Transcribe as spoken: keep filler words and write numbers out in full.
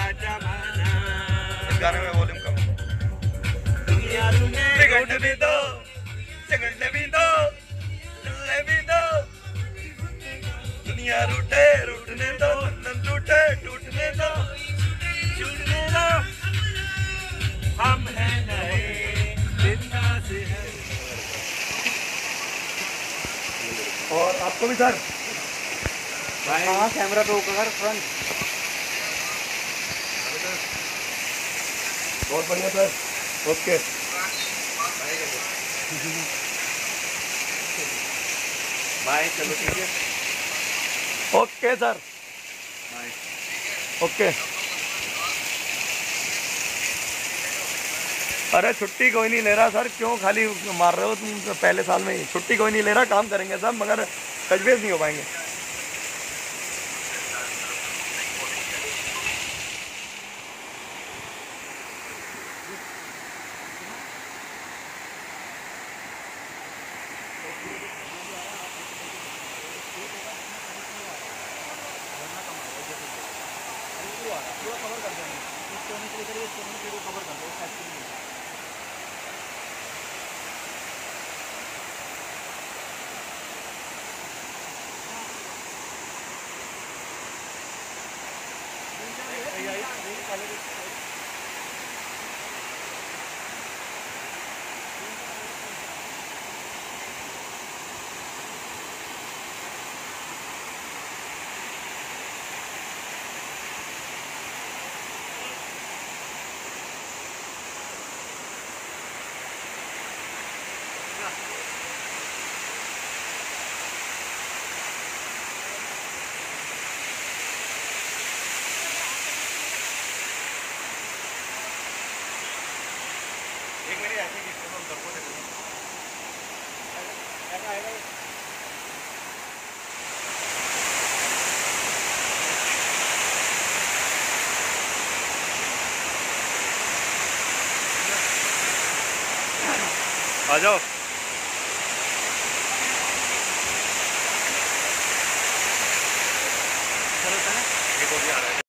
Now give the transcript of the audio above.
इस गाने में वॉल्यूम कम। उठने दो, झगड़ने भी दो, चलने भी दो, दुनिया रूठे रूठने दो, बंधन टूटे टूटने दो, छूटने दो, हम हैं नए जिंदा से हैं। और आपको भी सर हाँ कैमरा पे ऊपर फ्रंट। बहुत बढ़िया सर। ओके बाय, चलो ठीक है। Okay sir, okay. अरे छुट्टी कोई नहीं ले रहा सर, क्यों खाली मार रहे हो तुम? पहले साल में ही छुट्टी कोई नहीं ले रहा, काम करेंगे सब, मगर तजवीज़ नहीं हो पाएंगे। पूरा कवर कर देंगे, इस कोने के लिए करिए, इस कोने के लिए कवर कर दो, इस साइड के लिए। एक मेरी ऐसी किसी को सबको देखो ऐसा आएगा। आ जाओ। चलो चलो, ये तो भी आ रहा है।